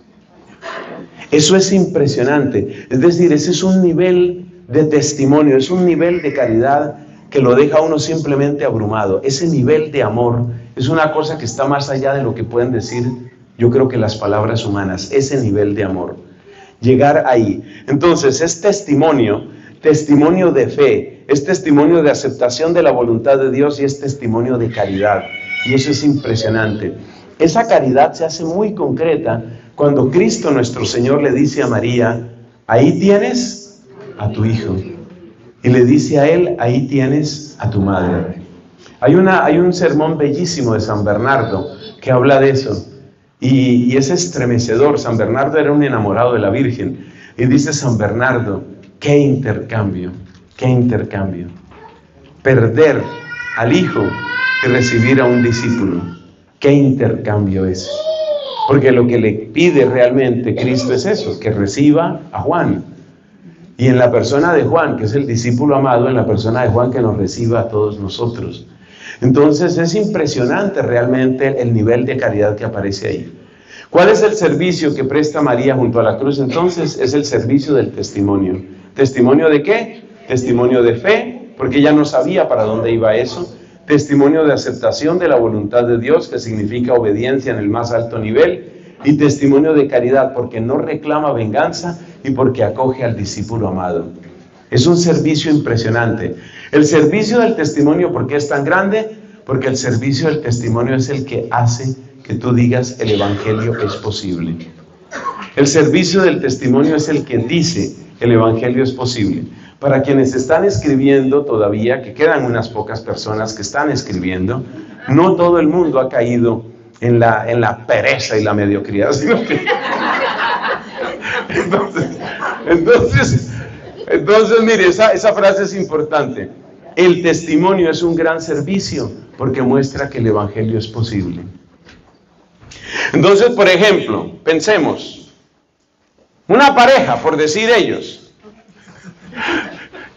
Eso es impresionante. Es decir, ese es un nivel de testimonio, es un nivel de caridad que lo deja a uno simplemente abrumado. Ese nivel de amor es una cosa que está más allá de lo que pueden decir, yo creo, que las palabras humanas. Ese nivel de amor. Llegar ahí. Entonces es testimonio de fe, es testimonio de aceptación de la voluntad de Dios y es testimonio de caridad. Y eso es impresionante. Esa caridad se hace muy concreta cuando Cristo nuestro Señor le dice a María: ahí tienes a tu hijo. Y le dice a él: ahí tienes a tu madre. Hay un sermón bellísimo de San Bernardo que habla de eso. Y es estremecedor. San Bernardo era un enamorado de la Virgen. Y dice San Bernardo: ¡qué intercambio! ¡Qué intercambio! Perder al hijo y recibir a un discípulo. ¡Qué intercambio es! Porque lo que le pide realmente Cristo es eso, que reciba a Juan. Y en la persona de Juan, que es el discípulo amado, en la persona de Juan, que nos reciba a todos nosotros. Entonces es impresionante realmente el nivel de caridad que aparece ahí. ¿Cuál es el servicio que presta María junto a la cruz? Entonces es el servicio del testimonio. ¿Testimonio de qué? Testimonio de fe, porque ella no sabía para dónde iba eso. Testimonio de aceptación de la voluntad de Dios, que significa obediencia en el más alto nivel. Y testimonio de caridad, porque no reclama venganza y porque acoge al discípulo amado. Es un servicio impresionante. El servicio del testimonio, ¿por qué es tan grande? Porque el servicio del testimonio es el que hace que tú digas: el evangelio es posible. El servicio del testimonio es el que dice: el evangelio es posible. Para quienes están escribiendo todavía, que quedan unas pocas personas que están escribiendo, no todo el mundo ha caído en la pereza y la mediocridad, sino que... Entonces, mire, esa frase es importante. El testimonio es un gran servicio porque muestra que el evangelio es posible. Entonces, por ejemplo, pensemos, una pareja, por decir ellos,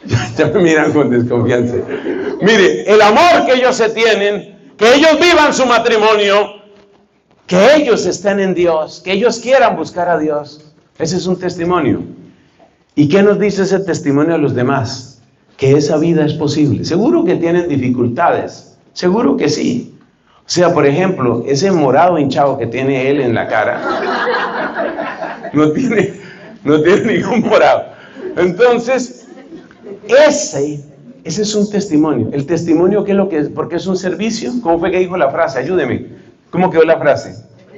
Ya me miran con desconfianza. Mire, el amor que ellos se tienen, que ellos vivan su matrimonio, que ellos estén en Dios, que ellos quieran buscar a Dios. Ese es un testimonio. ¿Y qué nos dice ese testimonio a los demás? Que esa vida es posible. Seguro que tienen dificultades, seguro que sí. O sea, por ejemplo, ese morado hinchado que tiene él en la cara, no tiene ningún morado. Entonces, ese es un testimonio. El testimonio, ¿qué es lo que es? Porque es un servicio. ¿Cómo fue que dijo la frase? Ayúdeme. ¿Cómo quedó la frase?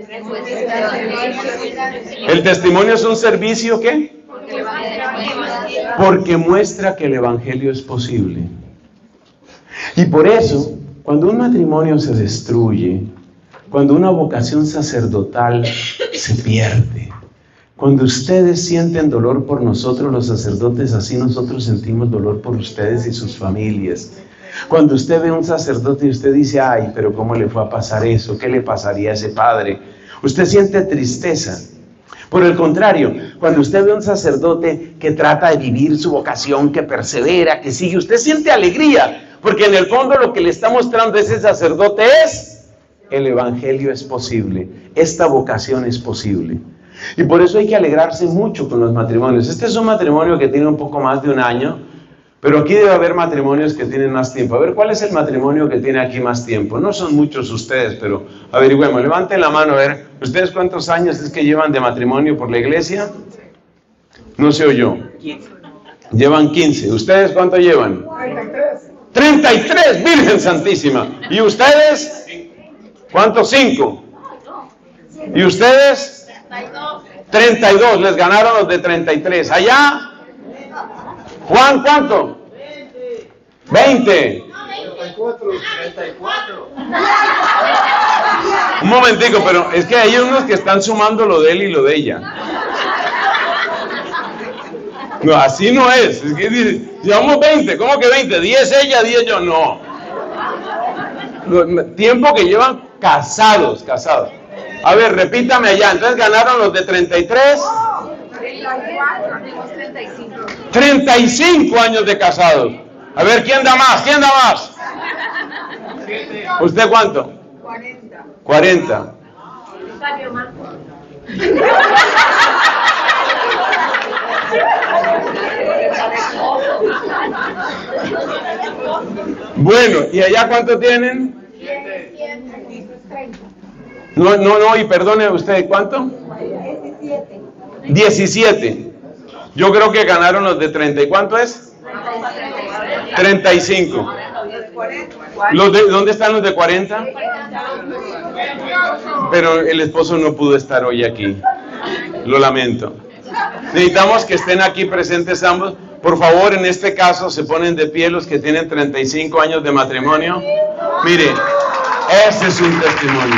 El testimonio es un servicio, ¿qué? Porque muestra que el evangelio es posible. Y por eso, cuando un matrimonio se destruye, cuando una vocación sacerdotal se pierde, cuando ustedes sienten dolor por nosotros los sacerdotes, así nosotros sentimos dolor por ustedes y sus familias. Cuando usted ve a un sacerdote y usted dice, ay, pero ¿cómo le fue a pasar eso? ¿Qué le pasaría a ese padre? Usted siente tristeza. Por el contrario, cuando usted ve a un sacerdote que trata de vivir su vocación, que persevera, que sigue, usted siente alegría, porque en el fondo lo que le está mostrando ese sacerdote es, el evangelio es posible, esta vocación es posible. Y por eso hay que alegrarse mucho con los matrimonios. Este es un matrimonio que tiene un poco más de un año, pero aquí debe haber matrimonios que tienen más tiempo. A ver, ¿cuál es el matrimonio que tiene aquí más tiempo? No son muchos ustedes, pero averigüemos. Levanten la mano, a ver, ¿ustedes cuántos años es que llevan de matrimonio por la iglesia? No se oyó. 15. Llevan 15. ¿Ustedes cuánto llevan? 33. 33, Virgen Santísima. ¿Y ustedes? ¿Cuántos? 5. ¿Y ustedes? 32. Les ganaron los de 33. ¿Allá? Juan, ¿cuánto? 20. 34. Un momentico, pero es que hay unos que están sumando lo de él y lo de ella. No, así no es. Es que dice, llevamos 20, ¿cómo que 20? 10 ella, 10 yo, no. Tiempo que llevan casados. A ver, repítame allá. Entonces ganaron los de 33. 35 años de casados. A ver, ¿quién da más? ¿Usted cuánto? 40. Bueno, ¿y allá cuánto tienen? 30. No, y perdone usted, ¿cuánto? 17. Yo creo que ganaron los de 30. ¿Y cuánto es? 35. ¿Dónde están los de 40? Pero el esposo no pudo estar hoy aquí. Lo lamento. Necesitamos que estén aquí presentes ambos. Por favor, en este caso se ponen de pie los que tienen 35 años de matrimonio. Mire, ese es un testimonio.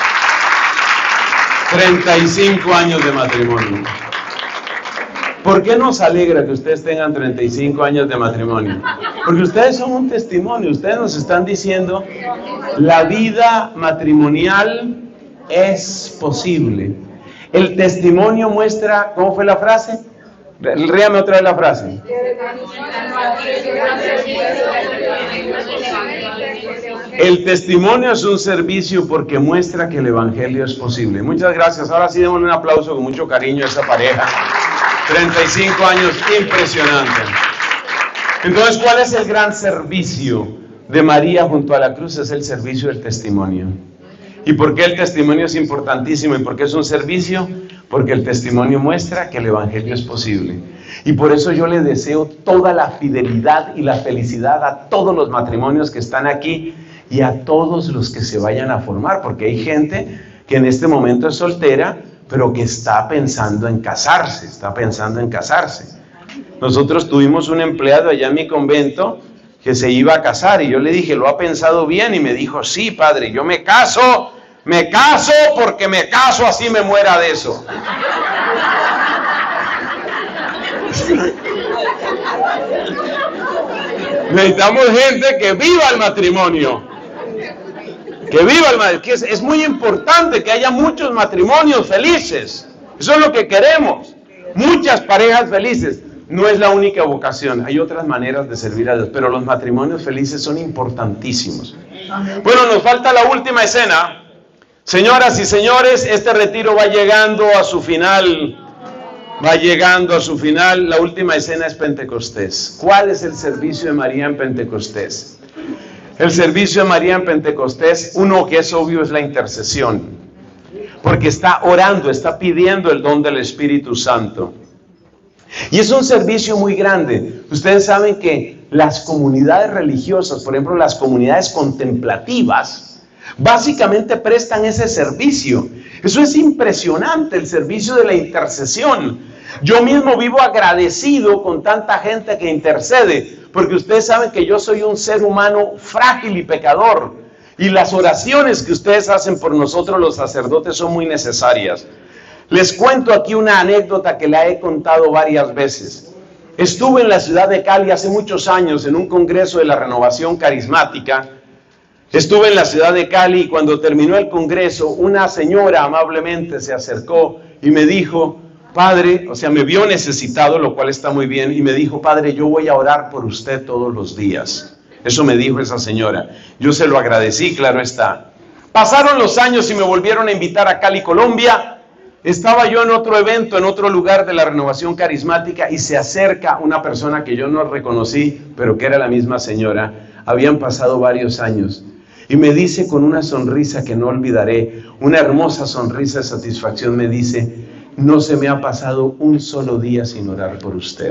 35 años de matrimonio. ¿Por qué nos alegra que ustedes tengan 35 años de matrimonio? Porque ustedes son un testimonio. Ustedes nos están diciendo, la vida matrimonial es posible. El testimonio muestra, ¿cómo fue la frase? Léame otra vez la frase. El testimonio es un servicio porque muestra que el evangelio es posible. Muchas gracias. Ahora sí demos un aplauso con mucho cariño a esa pareja. 35 años, impresionante. Entonces, ¿cuál es el gran servicio de María junto a la cruz? Es el servicio del testimonio. ¿Y por qué el testimonio es importantísimo? ¿Y por qué es un servicio? Porque el testimonio muestra que el evangelio es posible. Y por eso yo le deseo toda la fidelidad y la felicidad a todos los matrimonios que están aquí y a todos los que se vayan a formar, porque hay gente que en este momento es soltera, pero que está pensando en casarse, Nosotros tuvimos un empleado allá en mi convento que se iba a casar y yo le dije, ¿lo ha pensado bien? Y me dijo, sí, padre, yo me caso porque me caso así me muera de eso. Necesitamos gente que viva el matrimonio. Que es muy importante que haya muchos matrimonios felices. Eso es lo que queremos. Muchas parejas felices. no es la única vocación, hay otras maneras de servir a Dios, pero los matrimonios felices son importantísimos. Bueno, nos falta la última escena. Señoras y señores, este retiro va llegando a su final. Va llegando a su final. La última escena es Pentecostés. ¿Cuál es el servicio de María en Pentecostés? El servicio de María en Pentecostés, uno que es obvio, es la intercesión. Porque está orando, está pidiendo el don del Espíritu Santo. Y es un servicio muy grande. Ustedes saben que las comunidades religiosas, por ejemplo, las comunidades contemplativas, básicamente prestan ese servicio. Eso es impresionante, el servicio de la intercesión. Yo mismo vivo agradecido con tanta gente que intercede, porque ustedes saben que yo soy un ser humano frágil y pecador, y las oraciones que ustedes hacen por nosotros los sacerdotes son muy necesarias. Les cuento aquí una anécdota que la he contado varias veces. Estuve en la ciudad de Cali hace muchos años en un congreso de la Renovación Carismática. Estuve en la ciudad de Cali y cuando terminó el congreso, una señora amablemente se acercó y me dijo, padre, o sea, me vio necesitado, lo cual está muy bien, y me dijo, padre, yo voy a orar por usted todos los días. Eso me dijo esa señora. Yo se lo agradecí, claro está. Pasaron los años y me volvieron a invitar a Cali, Colombia. Estaba yo en otro evento, en otro lugar de la Renovación Carismática, y se acerca una persona que yo no reconocí, pero que era la misma señora. Habían pasado varios años. Y me dice con una sonrisa que no olvidaré, una hermosa sonrisa de satisfacción, me dice, no se me ha pasado un solo día sin orar por usted.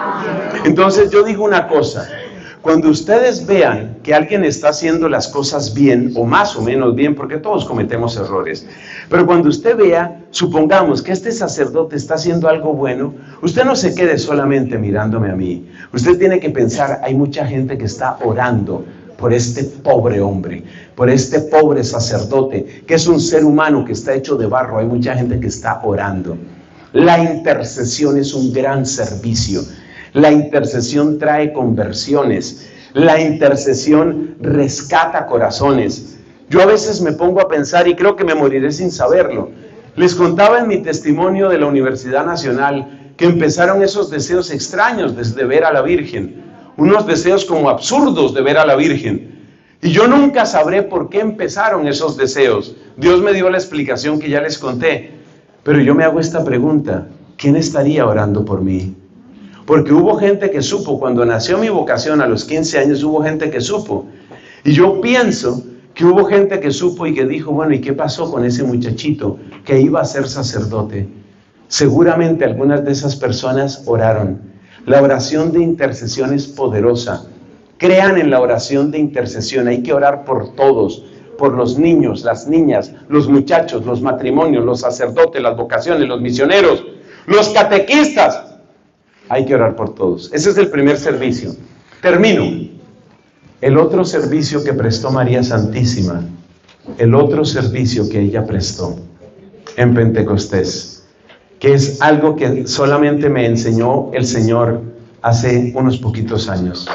Entonces yo digo una cosa, cuando ustedes vean que alguien está haciendo las cosas bien, o más o menos bien, porque todos cometemos errores, pero cuando usted vea, supongamos que este sacerdote está haciendo algo bueno, usted no se quede solamente mirándome a mí. Usted tiene que pensar, hay mucha gente que está orando por este pobre hombre, por este pobre sacerdote, que es un ser humano que está hecho de barro. Hay mucha gente que está orando. La intercesión es un gran servicio. La intercesión trae conversiones. La intercesión rescata corazones. Yo a veces me pongo a pensar y creo que me moriré sin saberlo. Les contaba en mi testimonio de la Universidad Nacional que empezaron esos deseos extraños de ver a la Virgen. Unos deseos como absurdos de ver a la Virgen. Y yo nunca sabré por qué empezaron esos deseos. Dios me dio la explicación que ya les conté. Pero yo me hago esta pregunta, ¿quién estaría orando por mí? Porque hubo gente que supo, cuando nació mi vocación a los 15 años, hubo gente que supo. Y yo pienso que hubo gente que supo y que dijo, bueno, ¿y qué pasó con ese muchachito que iba a ser sacerdote? Seguramente algunas de esas personas oraron. La oración de intercesión es poderosa. Crean en la oración de intercesión. Hay que orar por todos, por los niños, las niñas, los muchachos, los matrimonios, los sacerdotes, las vocaciones, los misioneros, los catequistas. Hay que orar por todos. Ese es el primer servicio. Termino. El otro servicio que prestó María Santísima, el otro servicio que ella prestó en Pentecostés, que es algo que solamente me enseñó el Señor hace unos poquitos años.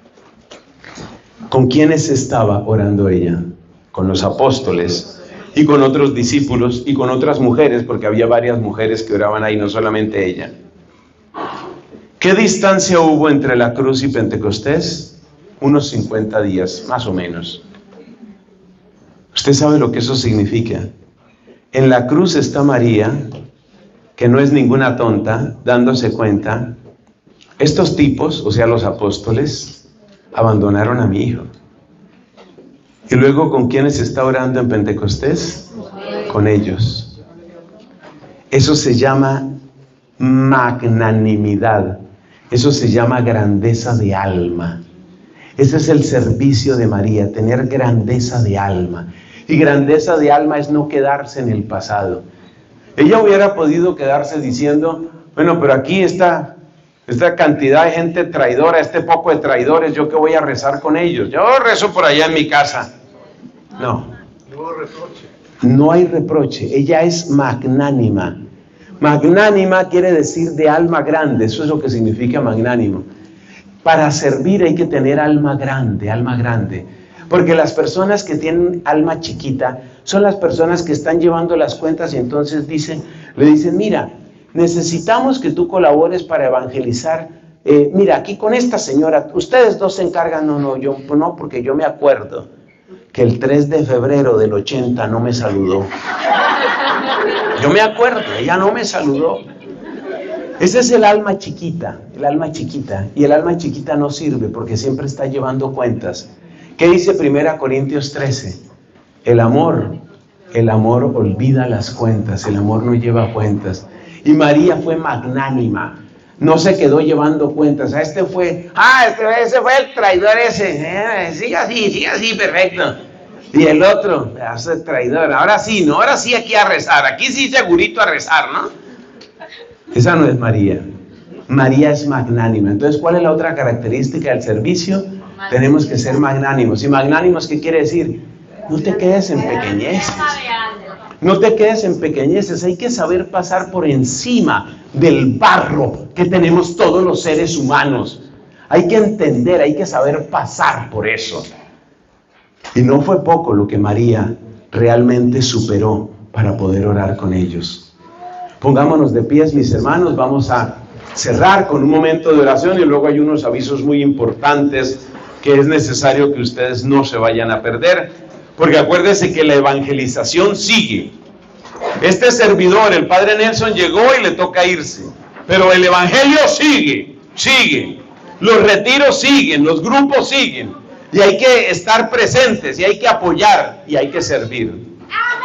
¿Con quiénes estaba orando ella? Con los apóstoles y con otros discípulos y con otras mujeres, porque había varias mujeres que oraban ahí, no solamente ella. ¿Qué distancia hubo entre la cruz y Pentecostés? Unos 50 días, más o menos. Usted sabe lo que eso significa. En la cruz está María, que no es ninguna tonta, dándose cuenta, estos tipos, o sea, los apóstoles, abandonaron a mi hijo. Y luego, ¿con quiénes está orando en Pentecostés? Con ellos. Eso se llama magnanimidad. Eso se llama grandeza de alma. Ese es el servicio de María, tener grandeza de alma. Y grandeza de alma es no quedarse en el pasado. Ella hubiera podido quedarse diciendo, bueno, pero aquí esta cantidad de gente traidora, este poco de traidores, ¿yo qué voy a rezar con ellos? Yo rezo por allá en mi casa. No. No hay reproche. Ella es magnánima. Magnánima quiere decir de alma grande. Eso es lo que significa magnánimo. Para servir hay que tener alma grande, alma grande. Porque las personas que tienen alma chiquita son las personas que están llevando las cuentas y entonces le dicen, mira, necesitamos que tú colabores para evangelizar. Mira, aquí con esta señora, ustedes dos se encargan. No, yo no, porque yo me acuerdo que el 3 de febrero del 80 no me saludó. Yo me acuerdo, ella no me saludó. Ese es el alma chiquita, y el alma chiquita no sirve porque siempre está llevando cuentas. ¿Qué dice 1 Corintios 13? El amor olvida las cuentas, el amor no lleva cuentas. Y María fue magnánima, no se quedó llevando cuentas. Ese fue el traidor ese, siga así, perfecto. Y el otro, pedazo de traidor, ahora sí aquí a rezar, aquí sí segurito a rezar, ¿no? Esa no es María. María es magnánima. Entonces, ¿cuál es la otra característica del servicio? Tenemos que ser magnánimos. ¿Y magnánimos qué quiere decir? No te quedes en pequeñeces. No te quedes en pequeñeces. Hay que saber pasar por encima del barro que tenemos todos los seres humanos. Hay que entender, hay que saber pasar por eso. Y no fue poco lo que María realmente superó para poder orar con ellos. Pongámonos de pies, mis hermanos. Vamos a cerrar con un momento de oración y luego hay unos avisos muy importantes que es necesario que ustedes no se vayan a perder, porque acuérdense que la evangelización sigue. Este servidor, el Padre Nelson, llegó y le toca irse, pero el evangelio sigue. Los retiros siguen, los grupos siguen, y hay que estar presentes, y hay que apoyar, y hay que servir.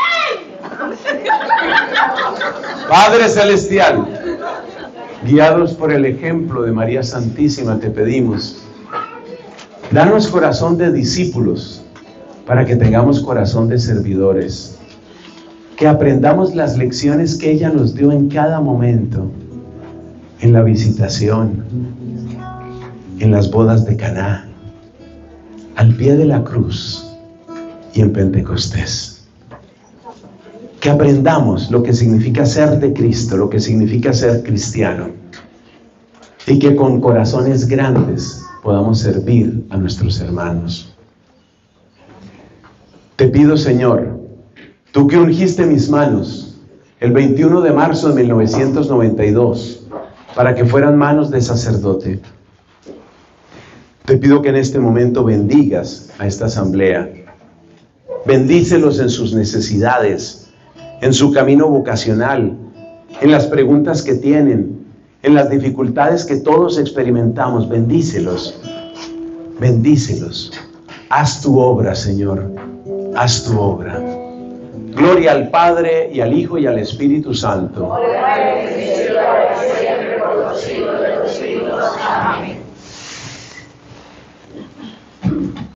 Padre Celestial, guiados por el ejemplo de María Santísima, te pedimos, danos corazón de discípulos para que tengamos corazón de servidores, que aprendamos las lecciones que ella nos dio en cada momento, en la visitación, en las bodas de Caná, al pie de la cruz y en Pentecostés. Que aprendamos lo que significa ser de Cristo, lo que significa ser cristiano, y que con corazones grandes podamos servir a nuestros hermanos. Te pido, Señor, tú que ungiste mis manos el 21 de marzo de 1992 para que fueran manos de sacerdote, te pido que en este momento bendigas a esta asamblea. Bendícelos en sus necesidades, en su camino vocacional, en las preguntas que tienen, en las dificultades que todos experimentamos. Bendícelos. Haz tu obra, Señor, haz tu obra. Gloria al Padre, y al Hijo, y al Espíritu Santo. Amén.